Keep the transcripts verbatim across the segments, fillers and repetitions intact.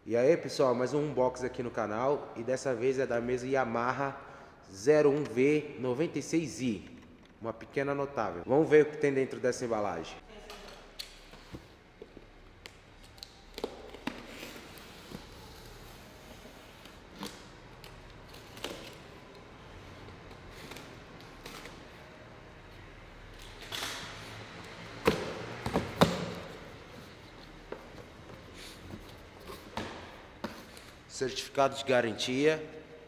E aí pessoal, mais um unboxing aqui no canal e dessa vez é da mesa Yamaha zero um V noventa e seis i, uma pequena notável. Vamos ver o que tem dentro dessa embalagem. Certificado de garantia.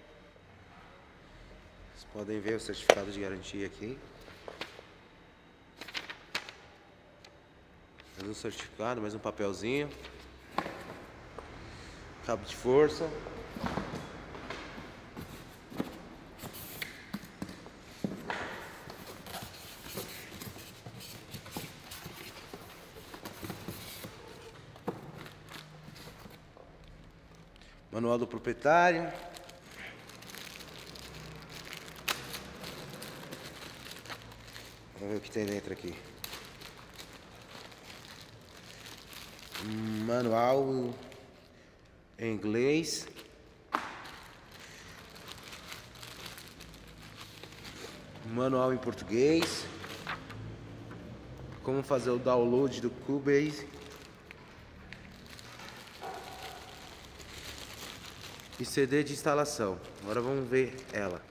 Vocês podem ver o certificado de garantia aqui. Mais um certificado, mais um papelzinho. Cabo de força. Manual do proprietário. Vamos ver o que tem dentro aqui. Manual em inglês. Manual em português. Como fazer o download do Cubase. E C D de instalação. Agora vamos ver ela.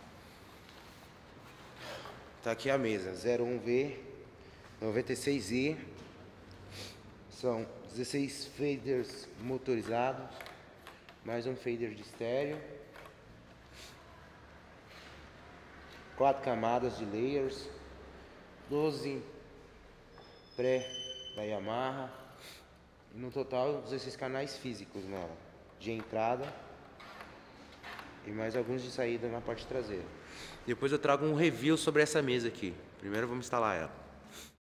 Tá aqui a mesa zero um V noventa e seis i. São dezesseis faders motorizados, mais um fader de estéreo, quatro camadas de layers, doze pré da Yamaha e no total dezesseis canais físicos nela, de entrada e mais alguns de saída na parte traseira. Depois eu trago um review sobre essa mesa aqui. Primeiro vamos instalar ela.